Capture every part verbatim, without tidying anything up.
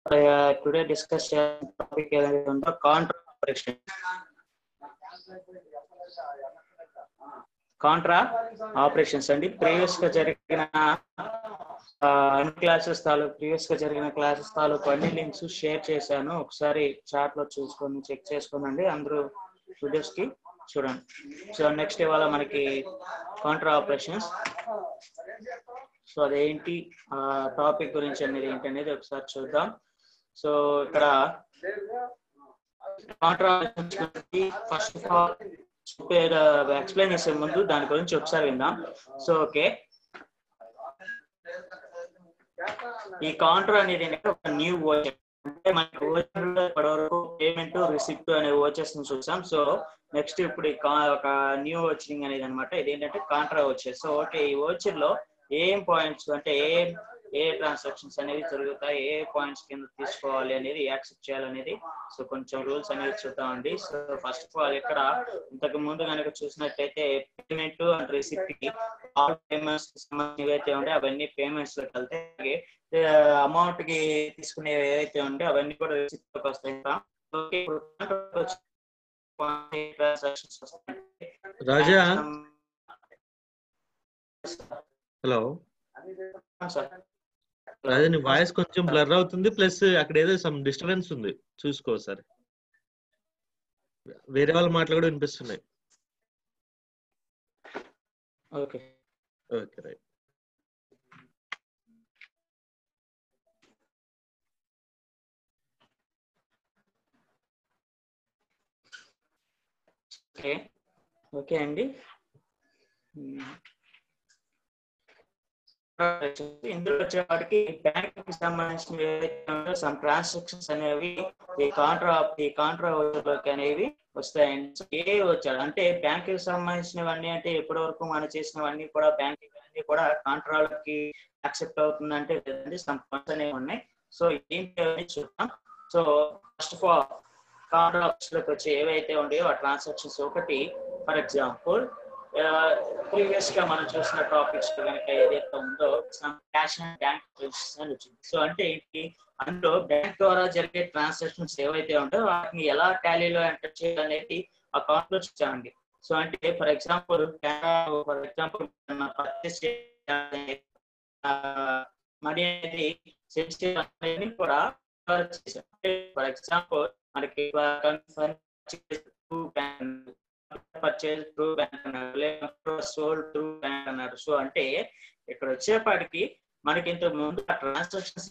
uh, today discuss topic on the contra operation. Contra operations అండి. Previous గా జరిగిన అన్ని క్లాసెస్ తాలూకు ప్రీవియస్ గా జరిగిన క్లాసెస్ తాలూకు అన్ని లింక్స్ షేర్ చేశాను. ఒకసారి చాట్ లో చూసుకొని చెక్ చేసుకోనండి. అందరూ వీడియోస్ కి చూడండి. సో నెక్స్ట్ ఇవాళ మనకి కాంట్రా ఆపరేషన్స్. సో అదేంటి ఆ టాపిక్ గురించి అనేది ఏంటి అనేది ఒకసారి చూద్దాం. సో ఇక్కడ contra first of all explain చేసే ముందు దాని గురించి ఒకసారి విందాం. సో ఓకే, ఈ కాంట్రా అనేది ఒక న్యూ ఓచర్ అంటే మనకి ఓచర్ లో ఇప్పటివరకు పేమెంట్ రిసిప్ట్ అనే ఓచర్స్ ని చూసాం. సో నెక్స్ట్ ఇప్పుడు ఒక న్యూ ఓచరింగ్ అనేది అనమాట. ఇది ఏంటంటే కాంట్రా ఓచర్. సో ఓకే, ఈ ఓచర్ లో ఏం పాయింట్స్ అంటే ఏ ఏ ట్రాన్సాక్షన్స్ అనేవి జరుగుతాయి, ఏ పాయింట్స్ కింద తీసుకోవాలి అనేది, యాక్సెప్ట్ చేయాలనేది సో కొంచెం రూల్స్ అనేవి చూద్దామండి. సో ఫస్ట్ ఆఫ్ ఆల్ ఇక్కడ ఇంతకు ముందు కనుక చూసినట్టయితే పేమెంట్ అండ్ రిసిప్ట్ కి ఆల్ పేమెంట్స్ సంబంధించి ఏవైతే ఉంటే అవన్నీ పేమెంట్స్ లోకి వెళ్తాయి. అమౌంట్ కి తీసుకునేవి ఏవైతే ఉంటే అవన్నీ కూడా రిసిప్ట్ లోకి వస్తాయి. రాజా, హలో రాజా, నీ వాయిస్ కొంచెం బ్లర్ అవుతుంది, ప్లస్ అక్కడ ఏదో సమ్ డిస్టర్బెన్స్ ఉంది, చూసుకో సార్. వేరే వాళ్ళ మాటలు కూడా వినిపిస్తున్నాయి. Okay okay right. Okay okay అండి. ఇందులో వచ్చేవాడికి బ్యాంక్ కి సంబంధించిన సమ్ ట్రాన్సాక్షన్స్ అనేవి ఈ కాంట్రా ఈ కాంట్రా ఓచర్లోకి అనేవి వస్తాయండి. ఏ వచ్చాడు అంటే బ్యాంక్ కి సంబంధించినవన్నీ అంటే ఇప్పటి వరకు మనం చేసినవన్నీ కూడా బ్యాంక్ అన్ని కూడా కాంట్రాలకి యాక్సెప్ట్ అవుతుందంటే లేదండి, సమ్ పాయింట్స్ అనేవి ఉన్నాయి. సో ఏంటి అని చూద్దాం. So first of all contra లోకి వచ్చి ఏవైతే ఉన్నాయో ఆ ట్రాన్సాక్షన్స్ ఒకటి, ఫర్ ఎగ్జాంపుల్ ప్రీవియస్ గా మనం చూసిన టాపిక్స్ కనుక ఏదైతే ఉందో క్యాష్ అండ్ బ్యాంక్ ట్రాన్సాక్షన్స్ అని వచ్చింది. సో అంటే ఏంటి, అందులో బ్యాంక్ ద్వారా జరిగే ట్రాన్సాక్షన్స్ ఏవైతే ఉంటాయో వాటిని ఎలా టాలీలో ఎంటర్ చేయాలనేది ఆ అకౌంట్ లో చూసామండి. సో అంటే for example for example purchase money అనేది సెన్సిటివ్ అనేది కూడా చేసాం. ఫర్ ఎగ్జాంపుల్ మనకి పర్చేజ్ త్రూ బ్యాంక్ అన్నారు, లేకపోతే సోల్డ్ త్రూ బ్యాంక్ అన్నారు. సో అంటే ఇక్కడ వచ్చేపాటికి మనకి ఇంత ముందు ఆ ట్రాన్సాక్షన్స్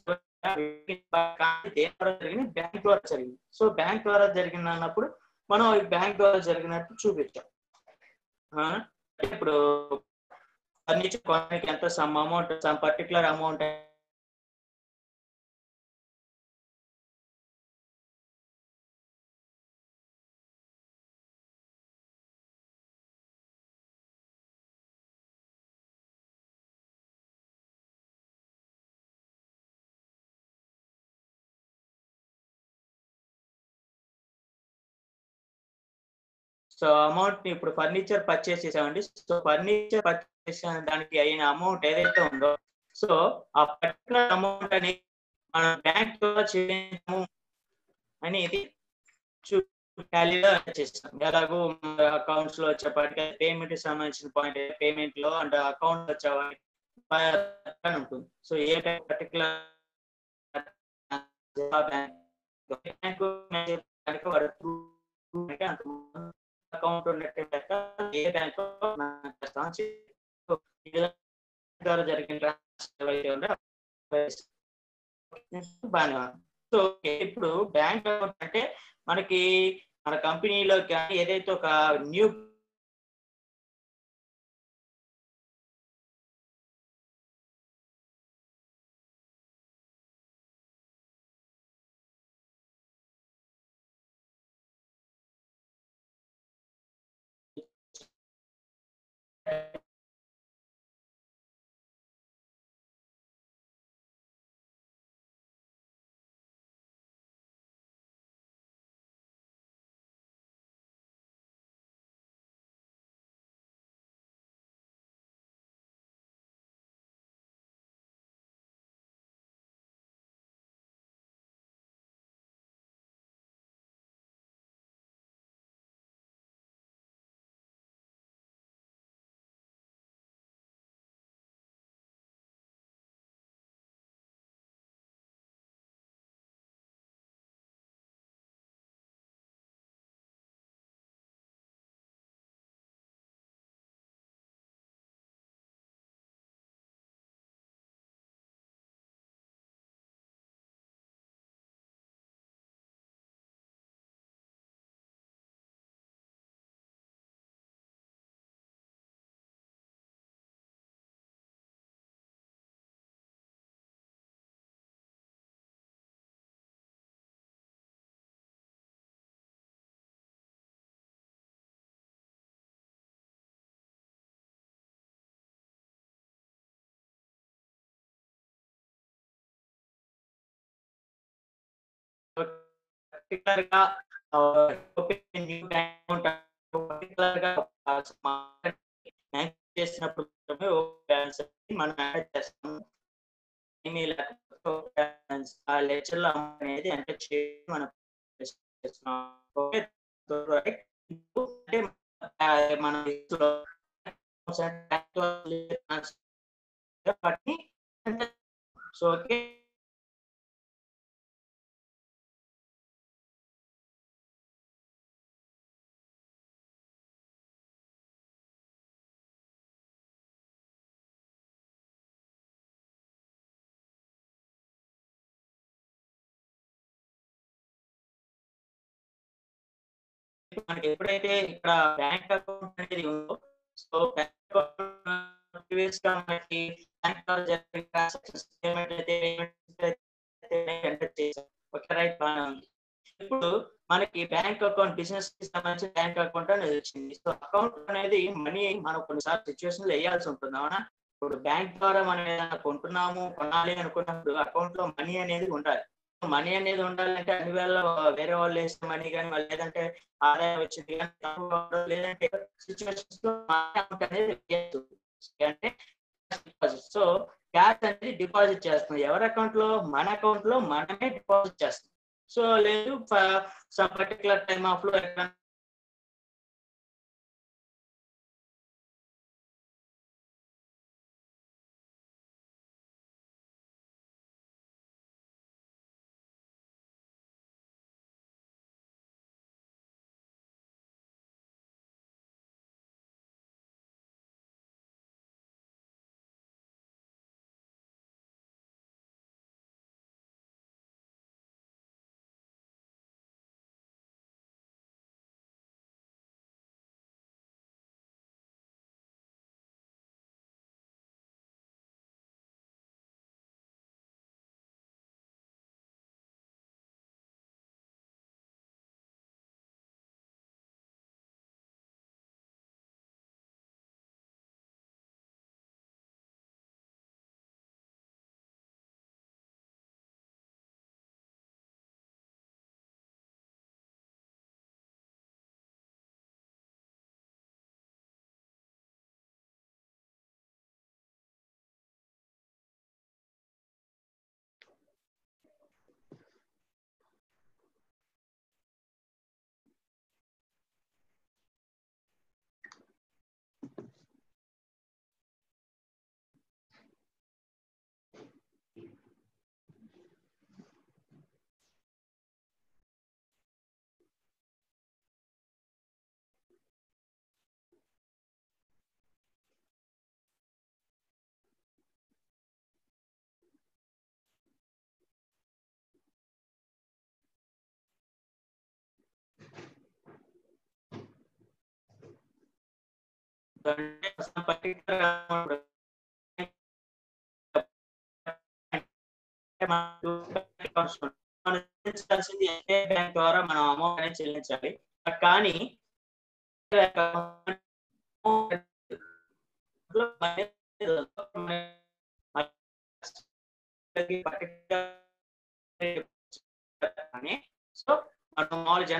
జరిగింది బ్యాంక్ ద్వారా జరిగింది. సో బ్యాంక్ ద్వారా జరిగింది అన్నప్పుడు మనం ఈ బ్యాంక్ ద్వారా జరిగినట్టు చూపించాం. ఇప్పుడు ఫర్నిచర్ కొనడానికి ఎంత some amount some particular amount so amount ని ఇప్పుడు ఫర్నిచర్ పర్చేస్ చేసామండి. సో ఫర్నిచర్ పర్చేస్ చేసిన దానికి అయిన అమౌంట్ ఏదైతే ఉందో సో ఆ పర్టికులర్ అమౌంట్ అనేది మనం బ్యాంక్ ద్వారా చేయము అనేది టాలీలో చేస్తాం. ఎలాగో అకౌంట్స్ లో వచ్చేపాటికి పేమెంట్ సంబంధించిన పాయింట్ పేమెంట్ లో అంటే అకౌంట్ వచ్చేవాడికి ఉంటుంది. సో ఏ పర్టికులర్ బ్యాంక్ వాడు అకౌంట్ ఉన్నట్టు ఏ బ్యాంక్ ద్వారా జరిగిన బాగా. సో ఇప్పుడు బ్యాంక్ అకౌంట్ అంటే మనకి మన కంపెనీలో కానీ ఏదైతే ఒక న్యూ పర్టికులర్ గా పర్టికులర్ గా చేసినప్పుడు బ్యాలెన్స్ మనం యాడ్ చేస్తాం. ఆ లెక్చర్ లో అనేది ఎంటర్ చేసి మనం చేస్తున్నాం. Okay right. అంటే మన సో ఓకే మనకి ఎప్పుడైతే ఇక్కడ బ్యాంక్ అకౌంట్ అనేది ఉందో సో బ్యాంక్ అకౌంట్ ప్రీవియస్ గా మనకి బ్యాంక్ లో జరిగిన ట్రాన్సాక్షన్స్ పేమెంట్ అయితే ఎంటర్ చేసాం. ఓకే రైట్ బాగా ఉంది. ఇప్పుడు మనకి బ్యాంక్ అకౌంట్ బిజినెస్ కి సంబంధించిన బ్యాంక్ అకౌంట్ అనేది వచ్చింది. సో అకౌంట్ అనేది మనీ మనం కొన్నిసార్లు సిచ్యువేషన్ లో వేయాల్సి ఉంటుంది అవునా. ఇప్పుడు బ్యాంక్ ద్వారా మనం ఏదైనా కొంటున్నాము కొనాలి అనుకున్నప్పుడు అకౌంట్ లో మనీ అనేది ఉండాలి. మనీ అనేది ఉండాలంటే అన్ని వేళ వేరే వాళ్ళు వేసిన మనీ కానీ లేదంటే ఆదాయం వచ్చింది కానీ లేదంటే సిచ్యువేషన్స్ లో అకౌంట్ అనేది అంటే సో క్యాష్ అనేది డిపాజిట్ చేస్తాం. ఎవరి అకౌంట్ లో? మన అకౌంట్ లో మనమే డిపాజిట్ చేస్తాం. సో లేదు సమ్ పర్టికులర్ టైమ్ ఆఫ్ లో ఎక్కడ పర్టికులర్ బ్యాంక్ ద్వారా మనం అమౌంట్ అనేది చెల్లించాలి. కానీ సో మనం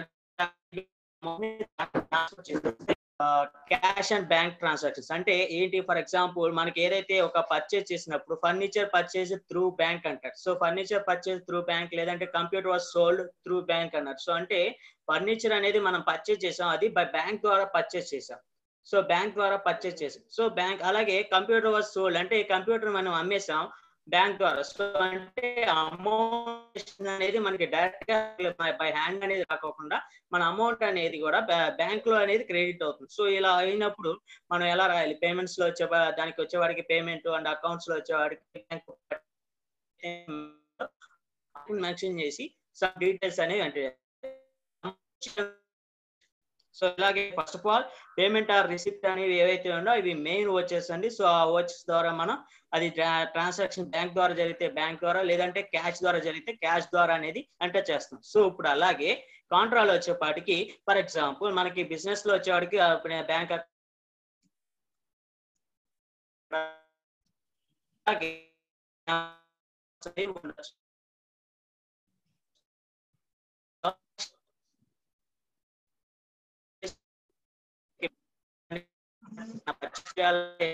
క్యాష్ అండ్ బ్యాంక్ ట్రాన్సాక్షన్స్ అంటే ఏంటి? ఫర్ ఎగ్జాంపుల్ మనకి ఏదైతే ఒక పర్చేజ్ చేసినప్పుడు ఫర్నిచర్ పర్చేజ్ త్రూ బ్యాంక్ అంటారు. So furniture purchase through bank లేదంటే computer was sold through bank అన్నారు. సో అంటే ఫర్నిచర్ అనేది మనం పర్చేజ్ చేసాం, అది బై బ్యాంక్ ద్వారా పర్చేజ్ చేసాం. సో బ్యాంక్ ద్వారా పర్చేజ్ చేసాం. సో బ్యాంక్ అలాగే కంప్యూటర్ వాజ్ సోల్డ్ అంటే కంప్యూటర్ మనం అమ్మేసాం బ్యాంక్ ద్వారా. సో అంటే అమౌంట్ అనేది మనకి డైరెక్ట్ గా బై హ్యాండ్ అనేది రాకోకుండా మన అమౌంట్ అనేది కూడా బ్యాంక్ లో అనేది క్రెడిట్ అవుతుంది. సో ఇలా అయినప్పుడు మనం ఎలా రాయాలి? పేమెంట్స్ లో వచ్చే దానికి వచ్చేవాడికి పేమెంట్ అండ్ అకౌంట్స్ లో వచ్చేవాడికి మెన్షన్ చేసి సమ్ డీటెయిల్స్ అనేవి అంటే సో ఇలాగే first of all payment or receipt అనేవి ఏవైతే ఉండో ఇవి మెయిన్ వచ్చేస్ అండి. సో ఆ వచ్చేస్ ద్వారా మనం అది ట్రాన్సాక్షన్ బ్యాంక్ ద్వారా జరిగితే బ్యాంక్ ద్వారా లేదంటే క్యాష్ ద్వారా జరిగితే క్యాష్ ద్వారా అనేది ఎంటర్ చేస్తాం. సో ఇప్పుడు అలాగే కాంట్రాలో వచ్చేపాటికి ఫర్ ఎగ్జాంపుల్ మనకి బిజినెస్ లో వచ్చేవాడికి బ్యాంక్ చేయాలి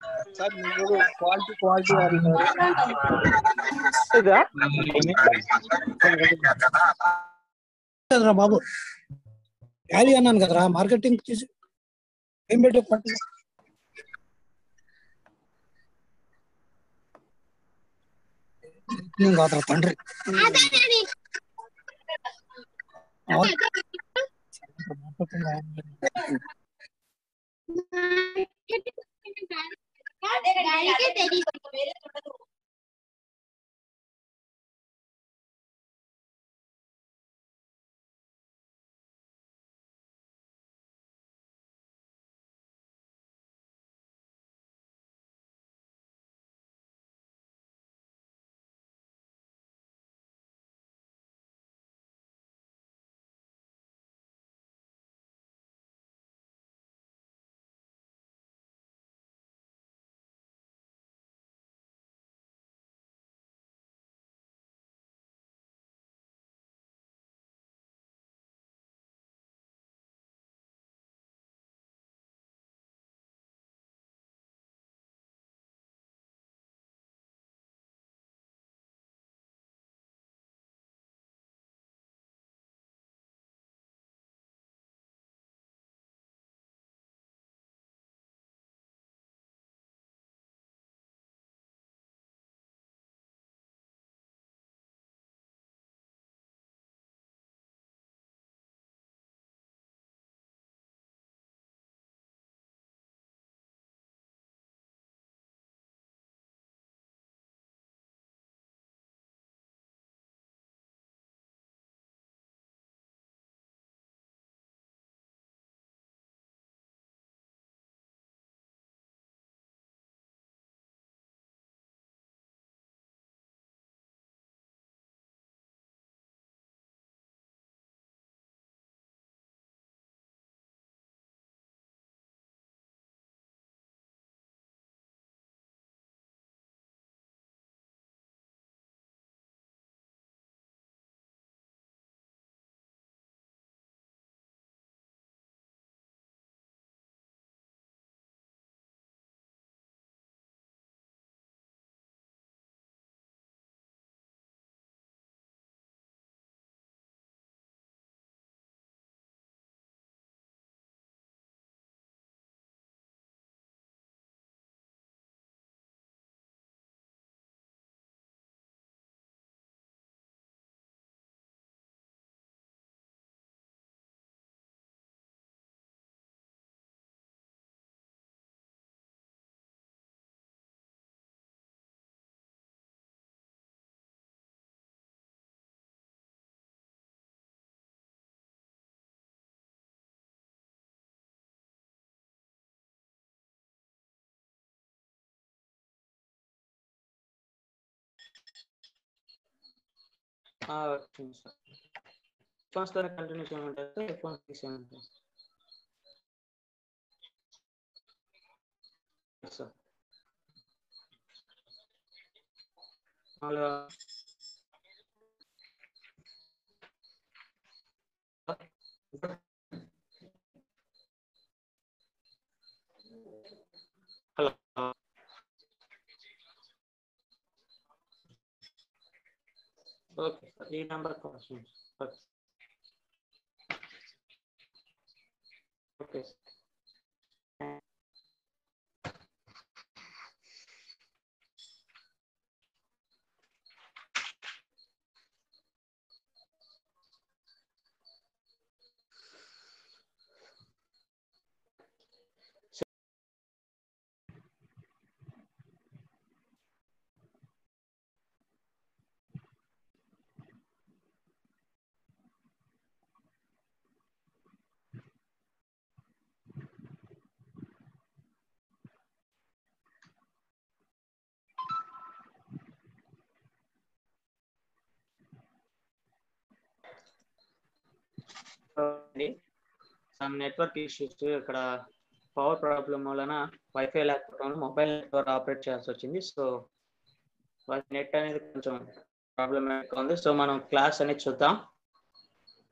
సార్ మీరు క్వాలిటీ క్వాలిటీ అన్నారు కదరా బాబు, యాలీ అన్నాను కదరా, మార్కెటింగ్ చేసి ఏం పెట్టే పట్టు కాదురా తండ్రి. రెస్పాన్స్ ద్వారా కంటిన్యూ చేయమంటారు సార్, రెస్పాన్స్ తీసేయమంటారు సార్. అలా హలో ఓకే సార్, ఈ నెంబర్ వస్తుంది. Okay sir. Some network issues, ఇక్కడ పవర్ ప్రాబ్లం వలన వైఫై లేకపోవడం మొబైల్ నెట్వర్క్ ఆపరేట్ చేయాల్సి వచ్చింది. సో నెట్ అనేది కొంచెం ప్రాబ్లమేటిక్ ఉంది. సో మనం క్లాస్ అనేది చూద్దాం.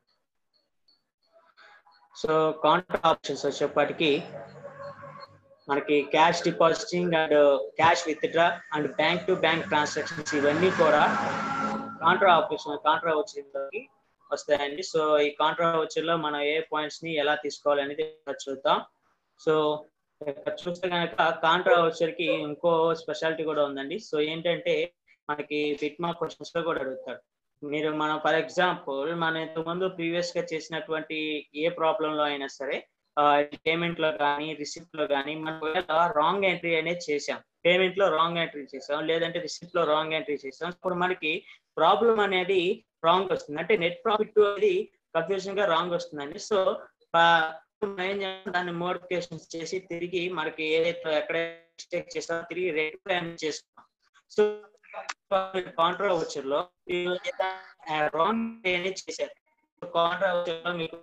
సో కాంట్రా ఆప్షన్స్ వచ్చేప్పటికి మనకి cash depositing and cash withdraw and bank to bank transactions ఇవన్నీ కూడా కాంట్రా ఆపరేషన్ కాంట్రా వచ్చేలోకి వస్తాయండి. సో ఈ కాంట్రా వచ్చేలో మనం ఏ పాయింట్స్ ని ఎలా తీసుకోవాలి అనేది చూద్దాం. సో చూస్తే కనుక కాంట్రా వచ్చేకి ఇంకో స్పెషాలిటీ కూడా ఉందండి. సో ఏంటంటే మనకి బిట్ మార్క్ క్వశ్చన్స్ లో కూడా అడుగుతాడు. మీరు మనం ఫర్ ఎగ్జాంపుల్ మనం ఇంతకుముందు ప్రీవియస్ గా చేసినటువంటి ఏ ప్రాబ్లం లో అయినా సరే పేమెంట్ లో కానీ రిసిప్ట్ లో కానీ మనం రాంగ్ ఎంట్రీ అనేది చేసాం, పేమెంట్ లో రాంగ్ ఎంట్రీ చేసాం లేదంటే రిసిప్ట్ లో రాంగ్ ఎంట్రీ చేసాం. ఇప్పుడు మనకి ప్రాబ్లం అనేది రాంగ్ వస్తుంది, అంటే నెట్ ప్రాఫిట్ అనేది కన్ఫ్యూజన్ గా రాంగ్ వస్తుందండి. సో ఏం చేస్తాం, దాన్ని మోడిఫికేషన్స్ చేసి తిరిగి మనకి ఏదైతే ఎక్కడ మిస్టేక్ చేస్తామో తిరిగి రెక్టిఫై చేస్తాం. సో కాంట్రా వచ్చర్ లో రాంగ్ అనేది చేశారు. కాంట్రా వచ్చర్ లో మీకు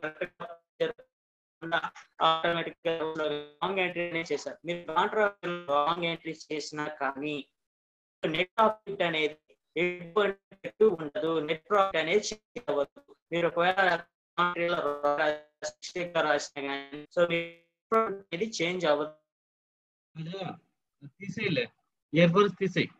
ఆటోమేటిక్ గా రాంగ్ ఎంట్రీ అనేది చేశారు. మీరు కాంట్రా రాంగ్ ఎంట్రీ చేసినా కానీ నెట్ ప్రాఫిట్ అనేది ఉండదు, నెట్ ప్రాఫిట్ అనేది చేంజ్ అవ్వదు. మీరు ఒకవేళ రాసినా కానీ సో అనేది చేంజ్ అవ్వదు. తీసేయలే ఇయర్ ఫోన్స్ తీసేయి.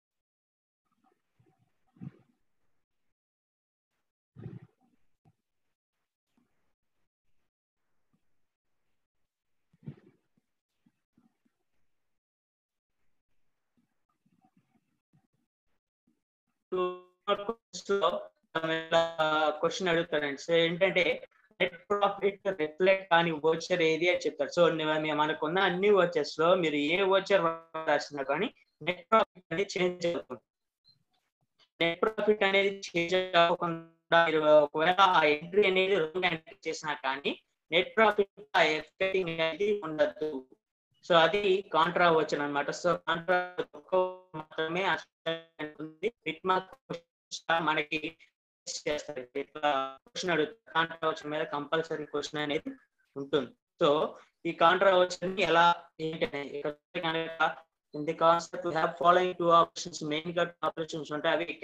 క్వశ్చన్ అడుగుతాడండి. సో ఏంటంటే నెట్ ప్రాఫిట్ రిఫ్లెక్ట్ కానీ వోచర్ ఏది అని చెప్తారు. సో మనకున్న అన్ని వోచర్స్ లో మీరు ఏ వోచర్ రాసినా కానీ నెట్ ప్రాఫిట్ అనేది చేంజ్ అవుతుంది. నెట్ ప్రాఫిట్ అనేది చేంజ్ అవ్వకుండా మీరు ఒకవేళ ఆ ఎంట్రీ అనేది రాంగ్ ఎంట్రీ చేసినా కానీ నెట్ ప్రాఫిట్ ఎఫెక్టింగ్ అనేది ఉండదు. సో అది కాంట్రా వోచర్ అన్నమాట. సో కాంట్రా మాత్రమే బిట్ మార్క్ మనకి చేస్తారు. ఇట్లా క్వశ్చన్ అడుగుతారు, కాంట్రా వోచర్ మీద కంపల్సరీ క్వశ్చన్ అనేది ఉంటుంది. సో ఈ కాంట్రా వోచర్ ని ఎలా ఏంటి కనుక in the concept we have following two operations, main గా టూ ఆపరేషన్స్ ఉంటాయి. అవి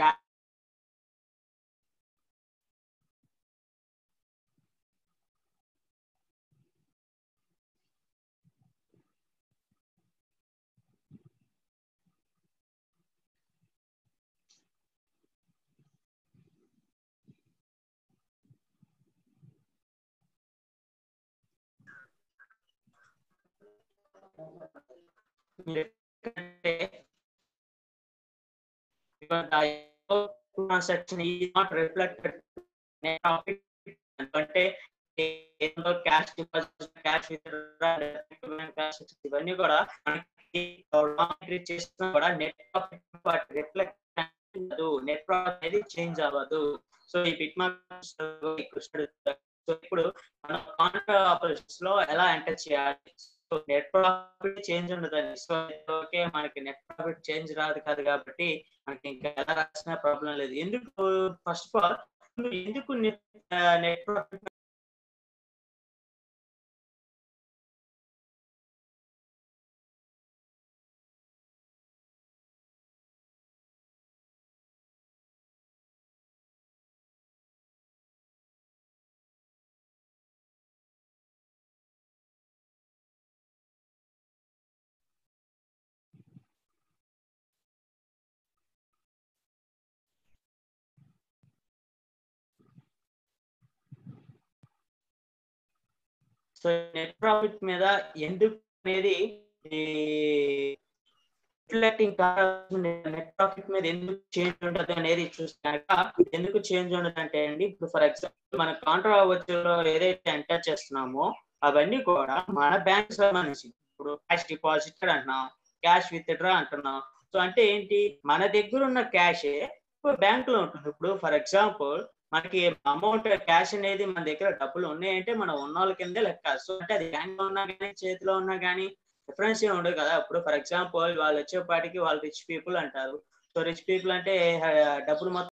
transaction is not reflected net profit అంటే cash deposit, cash withdraw, cash ఇవన్నీ కూడా మనకి ఎంట్రీ చేసినా కూడా నెట్ ప్రాఫిట్ రిఫ్లెక్ట్ అవ్వదు, నెట్ ప్రాఫిట్ అనేది చేంజ్ అవ్వదు. సో ఈ బిట్ మార్క్ సో ఇప్పుడు మనం కాంట్రా ఆపరేషన్స్ లో ఎలా ఎంటర్ చేయాలి? సో నెట్ ప్రాఫిట్ చేంజ్ ఉండదండి. సో ఓకే మనకి నెట్ ప్రాఫిట్ చేంజ్ రాదు కాదు కాబట్టి మనకి ఇంకా ఎలా రాసినా ప్రాబ్లం లేదు. ఎందుకు ఫస్ట్ ఆఫ్ ఆల్ ఎందుకు net net profit so net profit మీద ఎందుకు అనేది రిఫ్లెక్టింగ్ నెట్ ప్రాఫిట్ మీద ఎందుకు చేంజ్ ఉండదు అనేది చూస్తే ఎందుకు చేంజ్ ఉండదు అంటే అండి, ఇప్పుడు ఫర్ ఎగ్జాంపుల్ మన కాంట్రా వోచర్ లో ఏదైతే ఎంటర్ చేస్తున్నామో అవన్నీ కూడా మన బ్యాంక్ సంబంధించి, ఇప్పుడు క్యాష్ డిపాజిట్ అంటున్నాం, క్యాష్ విత్డ్రా అంటున్నాం. సో అంటే ఏంటి, మన దగ్గర ఉన్న క్యాషే బ్యాంక్ లో ఉంటుంది. ఇప్పుడు ఫర్ ఎగ్జాంపుల్ మనకి అమౌంట్ క్యాష్ అనేది మన దగ్గర డబ్బులు ఉన్నాయంటే మనం ఉన్న వాళ్ళ కిందే లెక్క. సో అంటే అది బ్యాంక్ లో ఉన్నా కానీ చేతిలో ఉన్నా కానీ డిఫరెన్స్ ఏమి ఉండదు కదా. ఇప్పుడు ఫర్ ఎగ్జాంపుల్ వాళ్ళు వచ్చేపాటికి వాళ్ళు రిచ్ పీపుల్ అంటారు. సో రిచ్ పీపుల్ అంటే డబ్బులు మొత్తం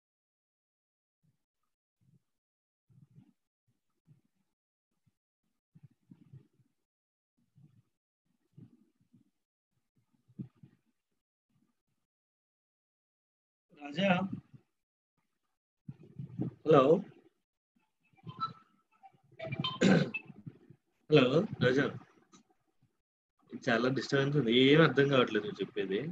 రాజా హలో హలో రాజా చాలా డిస్టర్బెన్స్ ఉంది, ఏం అర్థం కావట్లేదు నువ్వు చెప్పేది.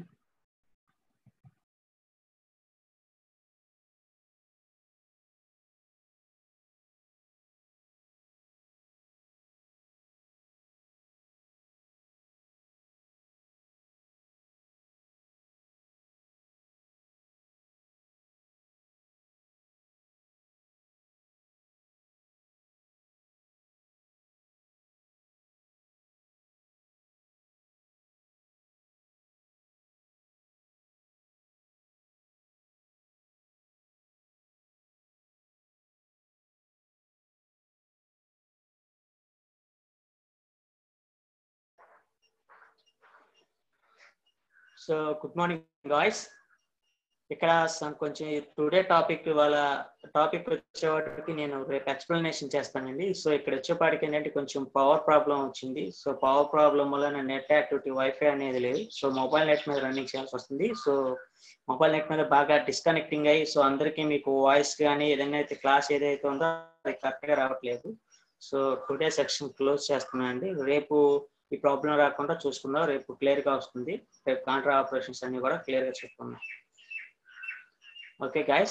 So good morning guys. ఇక్కడ కొంచెం టుడే టాపిక్ వాళ్ళ టాపిక్ వచ్చేవాటికి నేను రేపు ఎక్స్ప్లెనేషన్ చేస్తానండి. సో ఇక్కడ వచ్చేపాటికి ఏంటంటే కొంచెం పవర్ ప్రాబ్లం వచ్చింది. సో పవర్ ప్రాబ్లం వల్ల నెట్ యాక్టివిటీ వైఫై అనేది లేదు. సో మొబైల్ నెట్ మీద రన్నింగ్ చేయాల్సి వస్తుంది. సో మొబైల్ నెట్ మీద బాగా డిస్కనెక్టింగ్ అయ్యి సో అందరికీ మీకు వాయిస్ కానీ ఏదైనా అయితే క్లాస్ ఏదైతే ఉందో అది కరెక్ట్గా రావట్లేదు. సో టుడే సెక్షన్ క్లోజ్ చేస్తున్నాను అండి. రేపు ఈ ప్రాబ్లం రాకుండా చూసుకుందాం. రేపు క్లియర్గా వస్తుంది. రేపు కాంట్రా ఆపరేషన్స్ అన్ని కూడా క్లియర్గా చెప్పుకుందాం. ఓకే గాయస్,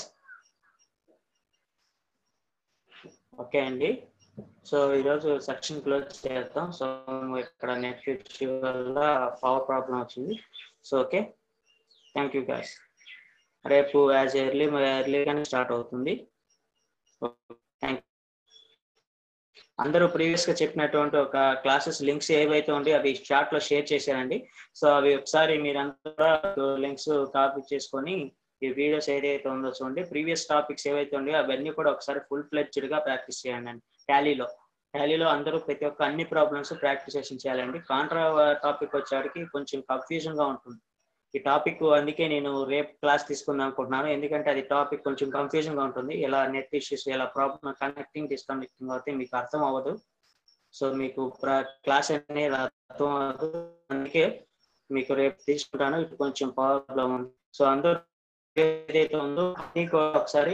ఓకే అండి. సో ఈరోజు సెక్షన్ క్లోజ్ చేద్దాం. సో ఇక్కడ నెట్ ఇష్యూ వల్ల పవర్ ప్రాబ్లం వచ్చింది. So okay, thank you guys. రేపు యాజ్ ఎర్లీ ఎర్లీగానే స్టార్ట్ అవుతుంది. థ్యాంక్ అందరూ ప్రీవియస్ గా చెప్పినటువంటి ఒక క్లాసెస్ లింక్స్ ఏవైతే ఉండి అవి చాట్ లో షేర్ చేశారండి. సో అవి ఒకసారి మీరందరూ లింక్స్ కాపీ చేసుకొని ఈ వీడియోస్ ఏదైతే ఉందో చూడండి. ప్రీవియస్ టాపిక్స్ ఏవైతే ఉన్నాయో అవన్నీ కూడా ఒకసారి ఫుల్ ఫ్లెడ్జ్డ్ గా ప్రాక్టీస్ చేయండి అండి. టాలీలో టాలీలో అందరూ ప్రతి ఒక్క అన్ని ప్రాబ్లమ్స్ ప్రాక్టీసేషన్ చేయాలండి. కాంట్రా టాపిక్ వచ్చేటికి కొంచెం కన్ఫ్యూజన్ గా ఉంటుంది ఈ టాపిక్. అందుకే నేను రేపు క్లాస్ తీసుకుందాం అనుకుంటున్నాను. ఎందుకంటే అది టాపిక్ కొంచెం కన్ఫ్యూజన్ గా ఉంటుంది. ఎలా నెట్ ఇష్యూస్ ఎలా ప్రాబ్లమ్ కనెక్టింగ్ డిస్కనెక్టింగ్ అయితే మీకు అర్థం అవ్వదు. సో మీకు క్లాస్ అనేది అర్థం అవ్వదు. అందుకే మీకు రేపు తీసుకుంటాను. ఇది కొంచెం ప్రాబ్లం ఉంది. సో అందరూ ఏదైతే ఉందో మీకు ఒకసారి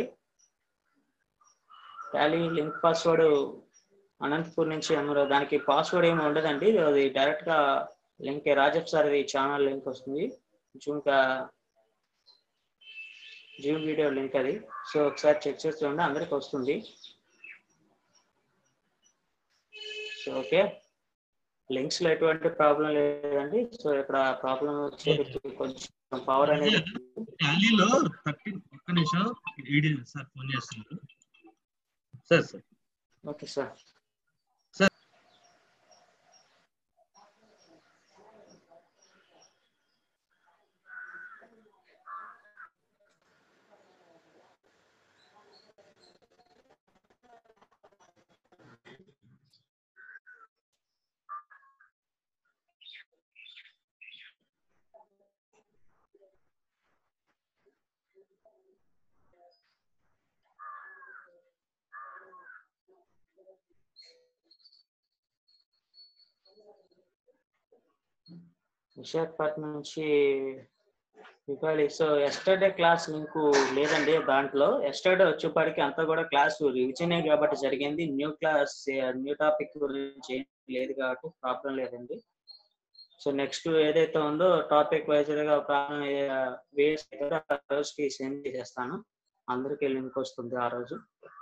టాలీ లింక్ పాస్వర్డ్ అనంతపూర్ నుంచి అన్నారు. దానికి పాస్వర్డ్ ఏమి ఉండదండి. అది డైరెక్ట్ గా లింక్ రాజప్ సార్ ఛానల్ లింక్ వస్తుంది. జూమ్ జూమ్ వీడియో లింక్ అది. సో ఒకసారి చెక్ చేసి చూడండి, అందరికి వస్తుంది. సో ఓకే, లింక్స్ లో ఎటువంటి ప్రాబ్లం లేదండి. సో ఇక్కడ ప్రాబ్లం వచ్చేది కొంచెం పవర్ అనేది టాలీలో థర్టీన్ ఒక్క నిమిషం ఈడీ సార్ ఫోన్ చేస్తున్నారు. Sir sir okay sir. Sir Visakhapatnam నుంచి ఇవ్వాలి. సో ఎస్టర్డే క్లాస్ లింక్ లేదండి దాంట్లో. ఎస్టర్డే వచ్చేప్పటికి అంతా కూడా క్లాస్ రివిజనే కాబట్టి జరిగింది. న్యూ క్లాస్ న్యూ టాపిక్ గురించి లేదు కాబట్టి ప్రాబ్లం లేదండి. సో నెక్స్ట్ ఏదైతే ఉందో టాపిక్ వైజ్ గా ప్రాబ్లం వేసి ఆ రోజుకి సెండ్ చేస్తాను. అందరికీ లింక్ వస్తుంది ఆ రోజు.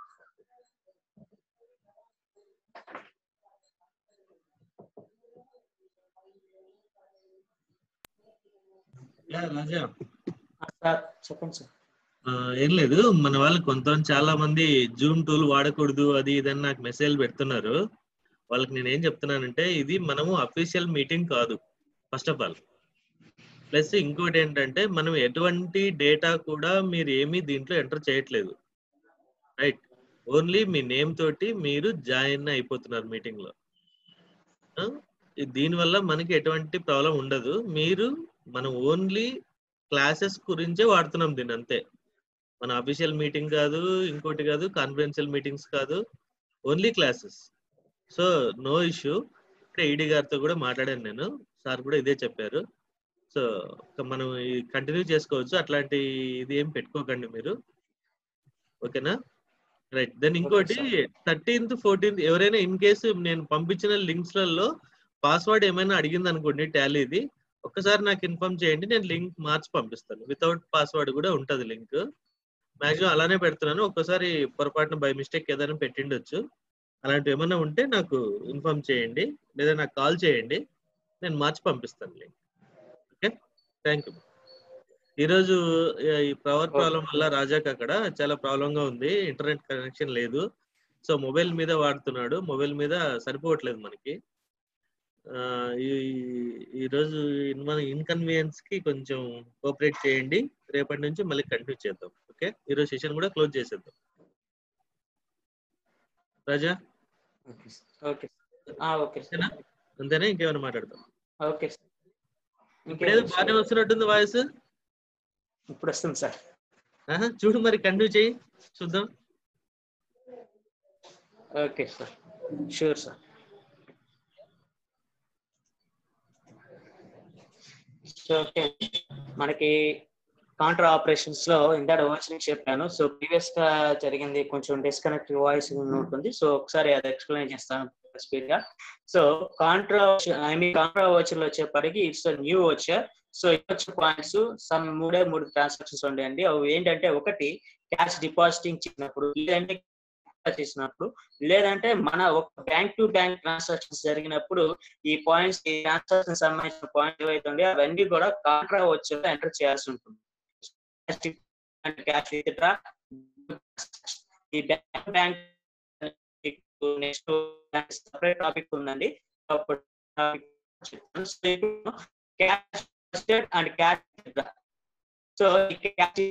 రాజా సార్ చెప్పండి సార్. ఏం లేదు, మన వాళ్ళు కొంత చాలా మంది జూమ్ టూల్ వాడకూడదు అది ఇదని నాకు మెసేజ్ పెడుతున్నారు. వాళ్ళకి నేను ఏం చెప్తున్నానంటే ఇది మనము అఫీషియల్ మీటింగ్ కాదు ఫస్ట్ ఆఫ్ ఆల్. ప్లస్ ఇంకోటి ఏంటంటే మనం ఎటువంటి డేటా కూడా మీరు ఏమీ దీంట్లో ఎంటర్ చేయట్లేదు, రైట్? ఓన్లీ మీ నేమ్ తోటి మీరు జాయిన్ అయిపోతున్నారు మీటింగ్ లో. దీనివల్ల మనకి ఎటువంటి ప్రాబ్లం ఉండదు. మీరు మనం ఓన్లీ క్లాసెస్ గురించే వాడుతున్నాం దీన్ని, అంతే. మన అఫీషియల్ మీటింగ్ కాదు, ఇంకోటి కాదు, కాన్ఫరెన్షియల్ మీటింగ్స్ కాదు, only classes. So no issue. ఇక్కడ ఈడీ గారితో కూడా మాట్లాడాను నేను, సార్ కూడా ఇదే చెప్పారు. సో మనం కంటిన్యూ చేసుకోవచ్చు, అట్లాంటి ఇది ఏం పెట్టుకోకండి మీరు, ఓకేనా? రైట్. దెన్ ఇంకోటి థర్టీన్త్ ఫోర్టీన్త్ ఎవరైనా ఇన్ కేసు నేను పంపించిన లింక్స్లలో పాస్వర్డ్ ఏమైనా అడిగింది అనుకోండి టాలీది, ఒక్కసారి నాకు ఇన్ఫార్మ్ చేయండి, నేను లింక్ మార్చి పంపిస్తాను. వితౌట్ పాస్వర్డ్ కూడా ఉంటుంది లింక్. మాక్సిమం అలానే పెడుతున్నాను, ఒక్కసారి పొరపాటున బై మిస్టేక్ ఏదైనా పెట్టిండొచ్చు. అలాంటివి ఏమైనా ఉంటే నాకు ఇన్ఫార్మ్ చేయండి, లేదా నాకు కాల్ చేయండి, నేను మార్చి పంపిస్తాను లింక్. Okay, thank you. ఈరోజు ఈ పవర్ ప్రాబ్లం వల్ల రాజాకి అక్కడ చాలా ప్రాబ్లంగా ఉంది, ఇంటర్నెట్ కనెక్షన్ లేదు. సో మొబైల్ మీద వాడుతున్నాడు, మొబైల్ మీద సరిపోవట్లేదు మనకి. ఈ ఈరోజు మన ఇన్కన్వీనియన్స్ కి కొంచెం కోఆపరేట్ చేయండి, రేపటి నుంచి మళ్ళీ కంటిన్యూ చేద్దాం. ఓకే, ఈరోజు సెషన్ కూడా క్లోజ్ చేసేద్దాం. రాజా ఓకే ఓకే అంతేనా, ఇంకేమైనా మాట్లాడతాం? ఓకే, ఇప్పుడేదో బాగానే వస్తున్నట్టుంది వాయిస్. ఇప్పుడు వస్తుంది సార్. చూడు మరి, కంటిన్యూ చేయి చూద్దాం. Okay sir, sure sir. So okay, మనకి కాంట్రా ఆపరేషన్స్ లో ఇందాక వచ్చిన చెప్పాను. సో ప్రీవియస్ గా జరిగింది కొంచెం డిస్కనెక్ట్ వాయిస్ ఉంటుంది, సో ఒకసారి అది ఎక్స్ప్లెయిన్ చేస్తాను స్పీడ్ గా. So contra I mean contra voucher వచ్చేప్పటికి ఇట్స్ న్యూ వచ్చర్. సో వచ్చే పాయింట్స్ సమ్ మూడే మూడు ట్రాన్సాక్షన్స్ ఉండేయండి. అవి ఏంటంటే, ఒకటి క్యాష్ డిపాజిటింగ్ చేసినప్పుడు, లేదంటే చేసినప్పుడు, లేదంటే మన ఒక బ్యాంక్ టు బ్యాంక్ ట్రాన్సాక్షన్స్ జరిగినప్పుడు ఈ పాయింట్స్, ఈ ట్రాన్సాక్షన్ సంబంధించిన పాయింట్ ఏవైతే ఉండే అవన్నీ కూడా కాంట్రా వచ్చర్ ఎంటర్ చేయాల్సి ఉంటుంది. క్యాష్ విత్డ్రా, ఈ bank bank next separate topic ఉందండి. Cash and cash withdraw. So cash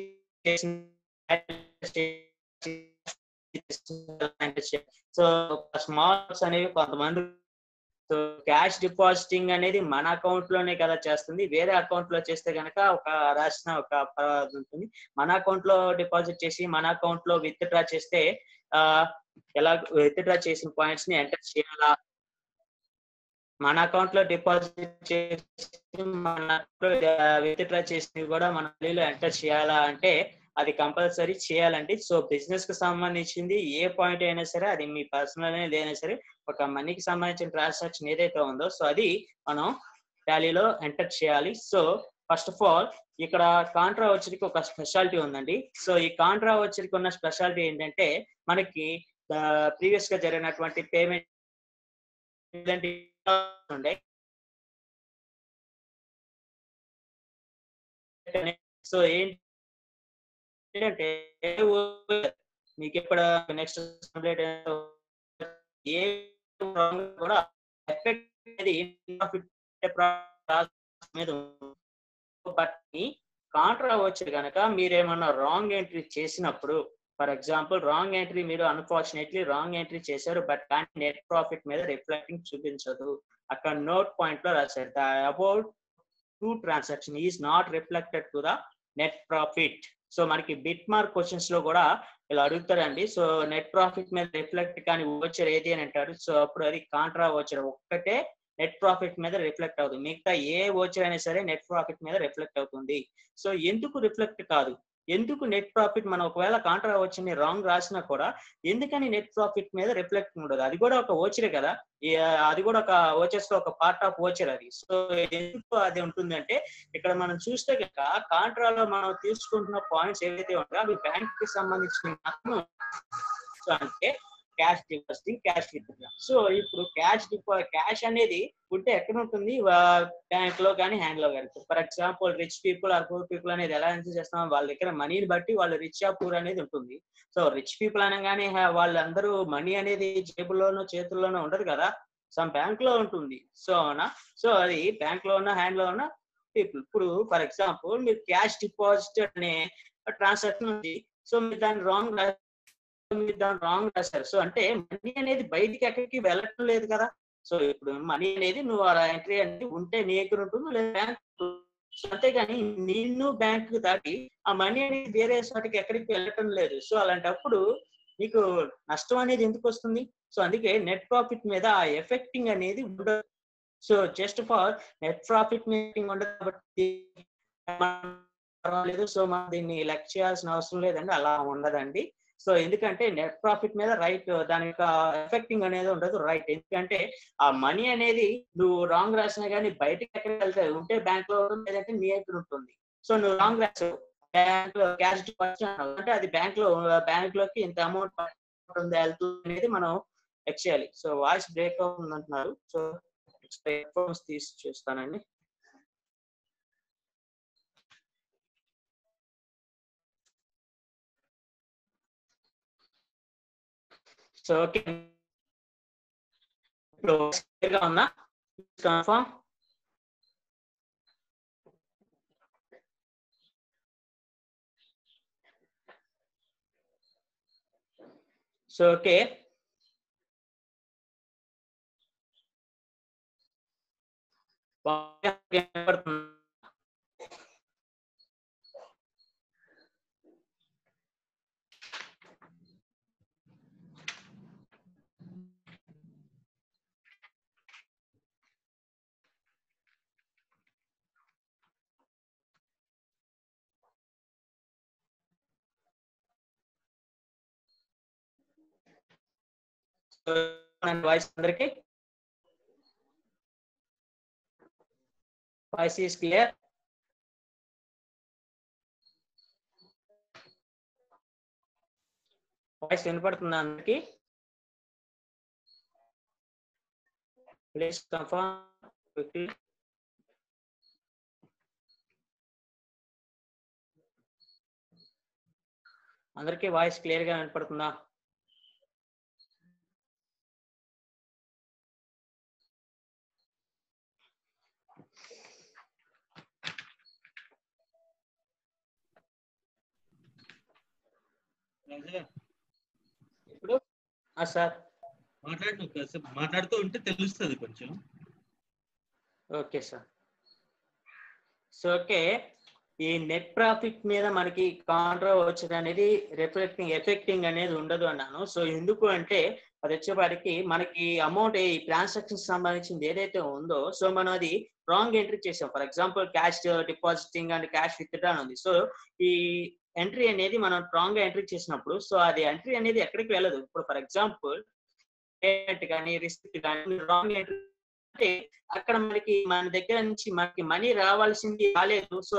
so smalls అనేవి కొంతమంది, సో క్యాష్ డిపాజిటింగ్ అనేది మన అకౌంట్ లోనే కదా చేస్తుంది, వేరే అకౌంట్ లో చేస్తే కనుక ఒక రాసిన ఒక అపరాధం ఉంటుంది. మన అకౌంట్ లో డిపాజిట్ చేసి మన అకౌంట్ లో విత్ డ్రా చేస్తే ఆ ఎలా విత్ డ్రా చేసిన పాయింట్స్ ని ఎంటర్ చేయాలా, మన అకౌంట్ లో డిపాజిట్ చేసి మన విత్ డ్రా చేసినవి కూడా మన మళ్ళీలో ఎంటర్ చేయాలా అంటే అది కంపల్సరీ చేయాలండి. సో బిజినెస్ కి సంబంధించింది ఏ పాయింట్ అయినా సరే, అది మీ పర్సనల్ అనేది అయినా సరే, ఒక మనీకి సంబంధించిన ట్రాన్సాక్షన్ ఏదైతే ఉందో సో అది మనం టాలీలో ఎంటర్ చేయాలి. సో ఫస్ట్ ఆఫ్ ఆల్ ఇక్కడ కాంట్రా వచ్చరికి ఒక స్పెషాలిటీ ఉందండి. సో ఈ కాంట్రా వచ్చరికి ఉన్న స్పెషాలిటీ ఏంటంటే, మనకి ప్రీవియస్ గా జరిగినటువంటి పేమెంట్ ఉండే, సో ఏంటి ఏంటంటే మీకు ఎక్కడ నెక్స్ట్ ఏ కూడా ఎఫెక్ట్ అనేది మీద బట్ కాంట్రా వచ్చి కనుక మీరేమన్నా రాంగ్ ఎంట్రీ చేసినప్పుడు, ఫర్ ఎగ్జాంపుల్ రాంగ్ ఎంట్రీ మీరు అన్ఫార్చునేట్లీ రాంగ్ ఎంట్రీ చేశారు, బట్ కానీ నెట్ ప్రాఫిట్ మీద రిఫ్లెక్టింగ్ చూపించదు. అక్కడ నోట్ పాయింట్ లో రాశారు, the about two transaction is not reflected to the net profit. So మనకి బిట్ మార్క్ క్వశ్చన్స్ లో కూడా ఇలా అడుగుతారండి. సో నెట్ ప్రాఫిట్ మీద రిఫ్లెక్ట్ కానీ వచ్చర్ ఏది అని అంటారు. సో అప్పుడు అది కాంట్రా వచ్చర్ ఒక్కటే నెట్ ప్రాఫిట్ మీద రిఫ్లెక్ట్ అవుతుంది, మిగతా ఏ వచ్చర్ అయినా సరే నెట్ ప్రాఫిట్ మీద రిఫ్లెక్ట్ అవుతుంది. సో ఎందుకు రిఫ్లెక్ట్ కాదు, ఎందుకు నెట్ ప్రాఫిట్, మనం ఒకవేళ కాంట్రా వచ్చి రాంగ్ రాసినా కూడా ఎందుకని నెట్ ప్రాఫిట్ మీద రిఫ్లెక్ట్ ఉండదు? అది కూడా ఒక ఓచరే కదా, అది కూడా ఒక ఓచర్స్ లో ఒక పార్ట్ ఆఫ్ ఓచర్ అది. సో ఎందుకు అది ఉంటుంది అంటే, ఇక్కడ మనం చూస్తే కనుక కాంట్రాలో మనం తీసుకుంటున్న పాయింట్స్ ఏవైతే ఉంటాయో అవి బ్యాంక్ కి సంబంధించిన మాత్రం. సో అంటే cash depositing, cash withdraw. So ఇప్పుడు క్యాష్ డిపా క్యాష్ అనేది ఉంటే ఎక్కడ ఉంటుంది, బ్యాంక్ లో కానీ హ్యాండ్ లో కానీ. For example rich people or poor people అనేది ఎలా ఎంజాయ్ చేస్తాం, వాళ్ళ దగ్గర మనీని బట్టి వాళ్ళు రిచ్ ఆ పూర్ అనేది ఉంటుంది. సో రిచ్ పీపుల్ అనగానే వాళ్ళందరూ మనీ అనేది జేబుల్లోనో చేతుల్లోనో ఉండదు కదా, సమ్ బ్యాంక్ లో ఉంటుంది. సో అవునా, సో అది బ్యాంక్ లో ఉన్న హ్యాండ్ లో ఉన్న పీపుల్. ఇప్పుడు ఫర్ ఎగ్జాంపుల్ మీరు క్యాష్ డిపాజిట్ అనే ట్రాన్సాక్షన్ ఉంది, సో మీరు దాన్ని రాంగ్ రాంగ్ రాశారు. సో అంటే మనీ అనేది బయటికి ఎక్కడికి వెళ్ళటం లేదు కదా. సో ఇప్పుడు మనీ అనేది నువ్వు ఆ ఎంట్రీ అనేది ఉంటే నీ దగ్గర ఉంటుంది, లేదా బ్యాంక్, అంతేగాని నిన్ను బ్యాంక్ దాటి ఆ మనీ అనేది వేరే చోటికి ఎక్కడికి వెళ్ళటం లేదు. సో అలాంటప్పుడు నీకు నష్టం అనేది ఎందుకు వస్తుంది? సో అందుకే నెట్ ప్రాఫిట్ మీద ఆ ఎఫెక్టింగ్ అనేది ఉండదు. So just for net profit meeting ఉండదు కాబట్టి పర్వాలేదు, సో మనం దీన్ని లెక్క చేయాల్సిన అవసరం లేదండి, అలా ఉండదండి. సో ఎందుకంటే నెట్ ప్రాఫిట్ మీద రైట్ దాని యొక్క ఎఫెక్టింగ్ అనేది ఉండదు రైట్. ఎందుకంటే ఆ మనీ అనేది నువ్వు రాంగ్ రాసినా కానీ బయటకి ఎక్కడికి వెళ్తాయి ఉంటే బ్యాంక్ లో ఉంటుంది, లేదంటే నీ దగ్గర ఉంటుంది. సో నువ్వు రాంగ్ రాసావు బ్యాంక్ లో క్యాష్ డిపాజిట్ అంటే అది బ్యాంక్ లో బ్యాంక్ లోకి ఇంత అమౌంట్ ఉంటుంది వెళ్తుంది అనేది మనం చెక్ చేయాలి. సో వాయిస్ బ్రేక్ అవుతుంది అంటున్నారు. సో హెడ్ఫోన్స్ తీసి చూస్తానండి. సో ఓకే, ఇప్పుడు క్లియర్ గా ఉందా? కన్ఫర్మ్. సో ఓకే, వాయిస్ అందరికి వాయిస్ ఈస్ క్లియర్. వాయిస్ వినపడుతుందా అందరికి? Please confirm quickly. అందరికి వాయిస్ క్లియర్ గా వినపడుతుందా? ఇప్పుడు సార్ మాట్లాడు, మాట్లాడుతూ ఉంటే తెలుస్తుంది కొంచెం. Okay sir. సో ఓకే, ఈ నెట్ ప్రాఫిట్ మీద మనకి కాంట్రా వచ్చేది అనేది రిఫ్లెక్టింగ్ ఎఫెక్టింగ్ అనేది ఉండదు అన్నాను. సో ఎందుకు అంటే అది వచ్చేపాటికి మనకి అమౌంట్ ఈ ట్రాన్సాక్షన్ సంబంధించింది ఏదైతే ఉందో సో మనం అది రాంగ్ ఎంట్రీ చేసాం. For example cash depositing and cash withdraw ఉంది. సో ఈ ఎంట్రీ అనేది మనం రాంగ్ గా ఎంట్రీ చేసినప్పుడు సో అది ఎంట్రీ అనేది ఎక్కడికి వెళ్ళదు. ఇప్పుడు ఫర్ ఎగ్జాంపుల్ పేమెంట్ కానీ రిసిప్ట్ కానీ రాంగ్ ఎంట్రీ అంటే అక్కడ మనకి మన దగ్గర నుంచి మనకి మనీ రావాల్సింది రాలేదు. సో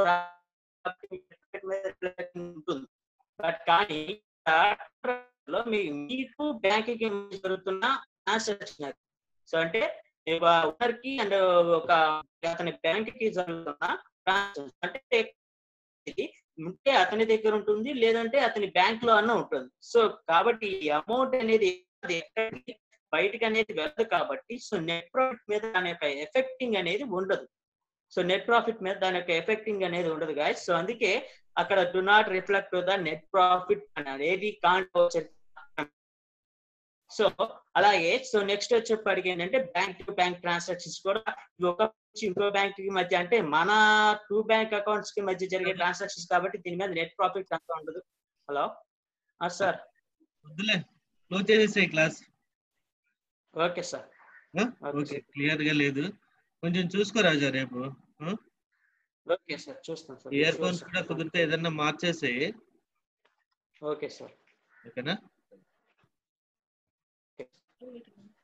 ఉంటుంది. బట్ కానీ లో మీకు బ్యాంక్ కి జరుగుతున్న ట్రాన్సాక్షన్. సో అంటే ఓనర్ కి అండ్ ఒక అతని బ్యాంక్ కి జరుగుతున్న ట్రాన్సాక్షన్ అంటే ఇది ఉంటే అతని దగ్గర ఉంటుంది, లేదంటే అతని బ్యాంక్ లో అన్న ఉంటుంది. సో కాబట్టి ఈ అమౌంట్ అనేది బయటకు అనేది వెళ్ళదు కాబట్టి సో నెట్ ప్రాఫిట్ మీద దాని యొక్క ఎఫెక్టింగ్ అనేది ఉండదు. సో నెట్ ప్రాఫిట్ మీద దాని యొక్క ఎఫెక్టింగ్ అనేది ఉండదు గాయస్. సో అందుకే అక్కడ do not reflect the net profit అనేది కాంట్. సో అలాగే సో నెక్స్ట్ వచ్చేప్పటికి ఏంటంటే బ్యాంక్ టు బ్యాంక్ ట్రాన్సాక్షన్స్ కూడా ఒక ఇంకో బ్యాంక్ కి మధ్య అంటే మన టూ బ్యాంక్ అకౌంట్స్ కి మధ్య జరిగే ట్రాన్సాక్షన్స్ కాబట్టి దీని మీద నెట్ ప్రాఫిట్ అంతా ఉండదు. హలో సార్, వద్దులే క్లోజ్ చేసేసే class. Okay sir. Okay, clear గా లేదు, కొంచెం చూసుకో రాజా రేపు. ఓకే సార్, చూస్తాను సార్. ఇయర్ ఫోన్స్ కూడా కుదిరితే ఏదన్నా మార్చేసి. Okay sir. ఓకేనా?